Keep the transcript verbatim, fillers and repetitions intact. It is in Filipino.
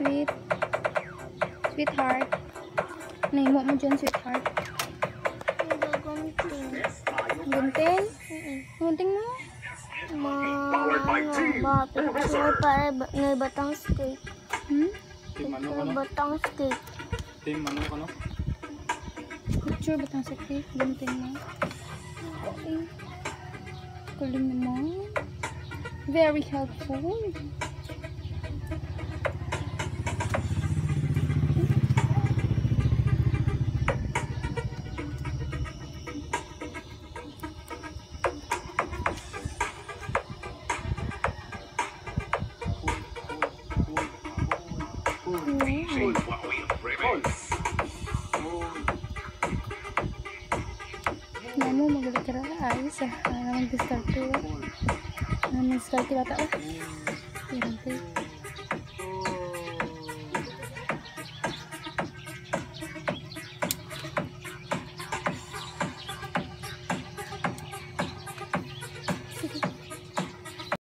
sweet. Sweetheart. Nahimo mo dyan, sweetheart. Gagunting. Gunting? Gunting mo? Ma, ano, ba, picture para ba- may batang skate. Hmm? Team ano Picture ano? batang skate. Team ano ano? Picture ba tang sakit? Gunting mo? Okay. Kuling naman. Very helpful. Namo magalit ka ra ayos ah. Ano mag-discard ko. Ano mag-discard ko bata ah. Yan,